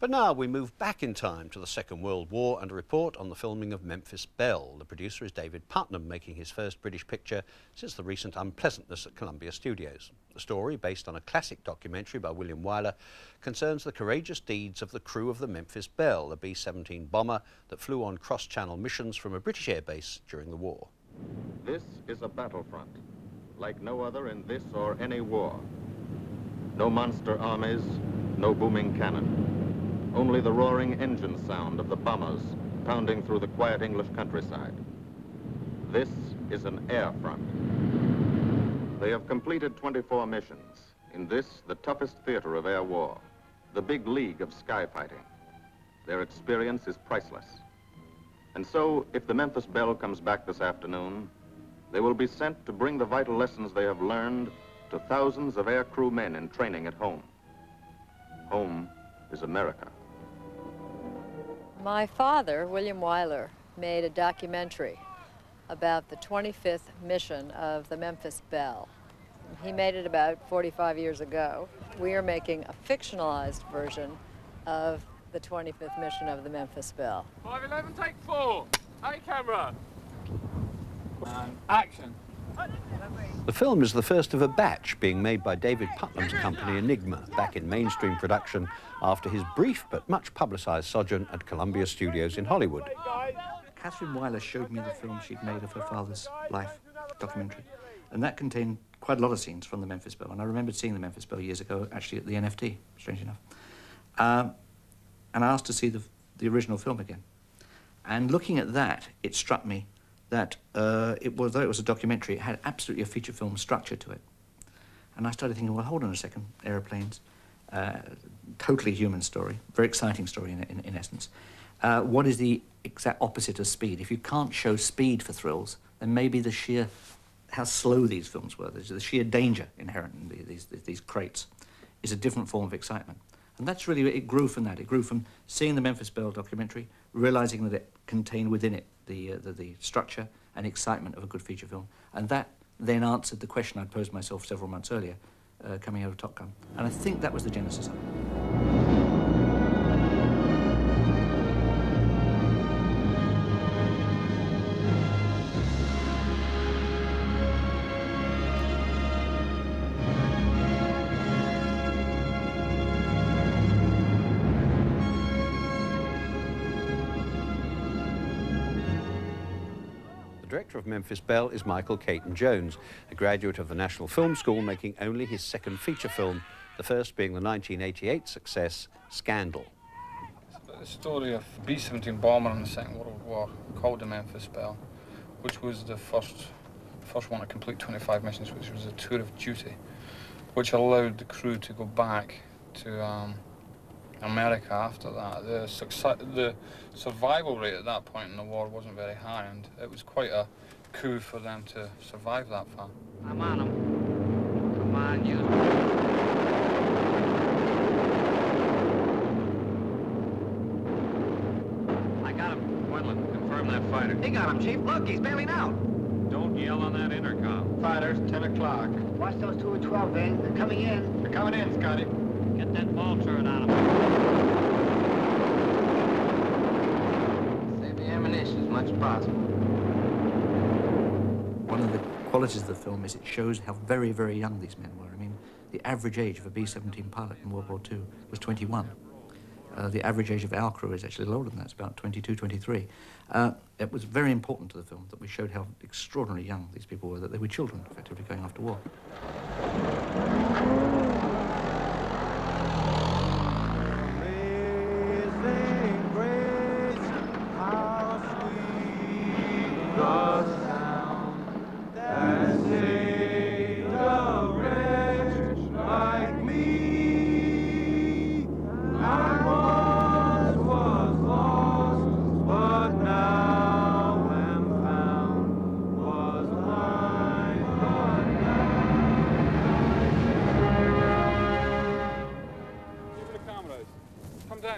But now we move back in time to the Second World War and a report on the filming of Memphis Belle. The producer is David Puttnam, making his first British picture since the recent unpleasantness at Columbia Studios. The story, based on a classic documentary by William Wyler, concerns the courageous deeds of the crew of the Memphis Belle, a B-17 bomber that flew on cross-channel missions from a British airbase during the war. This is a battlefront, like no other in this or any war. No monster armies, no booming cannon. Only the roaring engine sound of the bombers pounding through the quiet English countryside. This is an air front. They have completed 24 missions. In this, the toughest theater of air war, the big league of sky fighting. Their experience is priceless. And so, if the Memphis Belle comes back this afternoon, they will be sent to bring the vital lessons they have learned to thousands of aircrew men in training at home. Home is America. My father, William Wyler, made a documentary about the 25th mission of the Memphis Belle. He made it about 45 years ago. We are making a fictionalized version of the 25th mission of the Memphis Belle. 511, take 4. Hey, camera. And action. The film is the first of a batch being made by David Puttnam's company Enigma, back in mainstream production after his brief but much publicised sojourn at Columbia Studios in Hollywood. Catherine Wyler showed me the film she'd made of her father's life documentary, and that contained quite a lot of scenes from the Memphis Belle, and I remembered seeing the Memphis Belle years ago, actually at the NFT, strange enough. And I asked to see the original film again. And looking at that, it struck me that though it was a documentary, it had absolutely a feature film structure to it. And I started thinking, well, hold on a second, aeroplanes, totally human story, very exciting story in essence. What is the exact opposite of speed? If you can't show speed for thrills, then maybe the sheer, how slow these films were, the sheer danger inherent in these crates is a different form of excitement. And that's really, it grew from that. It grew from seeing the Memphis Belle documentary, realizing that it contained within it the structure and excitement of a good feature film. And that then answered the question I'd posed myself several months earlier, coming out of Top Gun. And I think that was the genesis of it. The director of Memphis Belle is Michael Caton Jones, a graduate of the National Film School, making only his second feature film, the first being the 1988 success, Scandal. It's the story of a B-17 bomber in the Second World War called the Memphis Belle, which was the first one to complete 25 missions, which was a tour of duty, which allowed the crew to go back to America after that. The survival rate at that point in the war wasn't very high, and it was quite a coup for them to survive that far. I'm on them. Come on, use them. I got him. Quinlan, confirm that fighter. He got him, Chief. Look, he's bailing out. Don't yell on that intercom. Fighters, 10 o'clock. Watch those 2 at 12, Vane. They're coming in. They're coming in, Scotty. Get that ball turret on him. Save the ammunition as much as possible. One of the qualities of the film is it shows how very, very young these men were. I mean, the average age of a B-17 pilot in World War II was 21. The average age of our crew is actually older than that. It's about 22, 23. It was very important to the film that we showed how extraordinarily young these people were, that they were children, effectively, going off to war. Come down.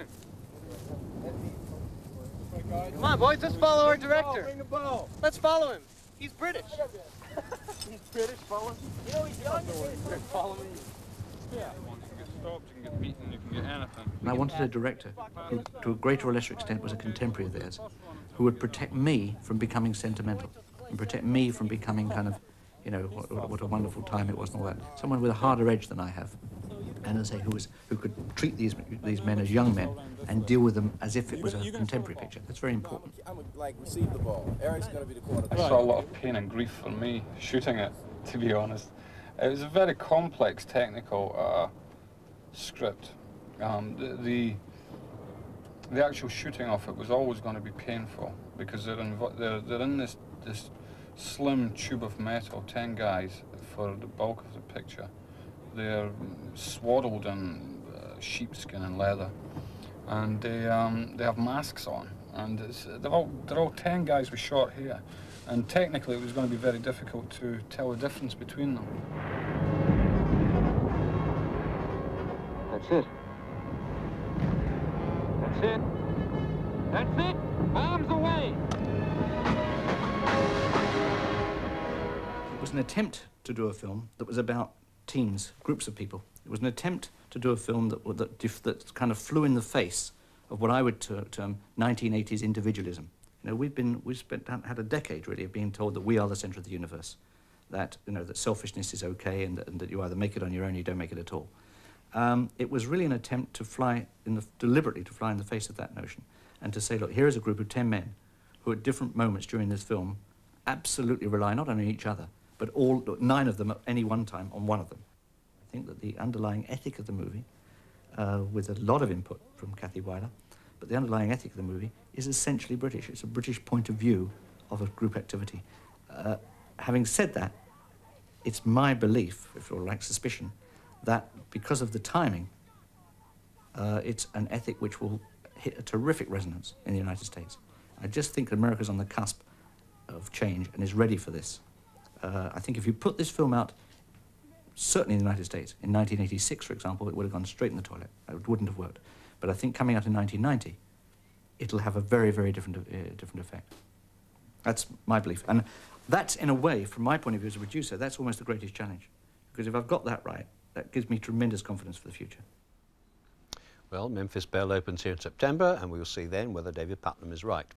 Come on, boys, let's follow our director. Let's follow him. He's British. He's British, follow him. You know he's young. Follow me. Yeah. stopped, you can get beaten, you can get anything. And I wanted a director who, to a greater or lesser extent, was a contemporary of theirs, who would protect me from becoming sentimental, and protect me from becoming kind of, you know, what a wonderful time it was and all that. Someone with a harder edge than I have, and as I say, who could treat these men as young men and deal with them as if it was a contemporary picture. That's very important. I'm gonna, like, receive the ball. Eric's gonna be the quarterback. I saw a lot of pain and grief for me shooting it, to be honest. It was a very complex technical script. The actual shooting of it was always going to be painful because they're in this slim tube of metal, 10 guys for the bulk of the picture. They're swaddled in sheepskin and leather, and they have masks on, and they're all 10 guys with short hair, and technically it was going to be very difficult to tell the difference between them. That's it. That's it. That's it. Bombs away. It was an attempt to do a film that was about teens, groups of people. It was an attempt to do a film that kind of flew in the face of what I would term 1980s individualism. You know, we've had a decade really of being told that we are the centre of the universe, that that selfishness is okay, and that you either make it on your own, or you don't make it at all. It was really an attempt to deliberately to fly in the face of that notion, and to say, look, here is a group of 10 men who at different moments during this film absolutely rely not only on each other, but all 9 of them at any one time on one of them. I think that the underlying ethic of the movie, with a lot of input from Kathy Weiler, but the underlying ethic of the movie is essentially British. It's a British point of view of a group activity. Having said that, it's my belief, if you like suspicion, that because of the timing, it's an ethic which will hit a terrific resonance in the United States. I just think America's on the cusp of change and is ready for this. I think if you put this film out, certainly in the United States, in 1986, for example, it would have gone straight in the toilet. It wouldn't have worked. But I think coming out in 1990, it'll have a very, very different effect. That's my belief. And that's, in a way, from my point of view as a producer, that's almost the greatest challenge. Because if I've got that right, that gives me tremendous confidence for the future. Well, Memphis Belle opens here in September, and we will see then whether David Puttnam is right.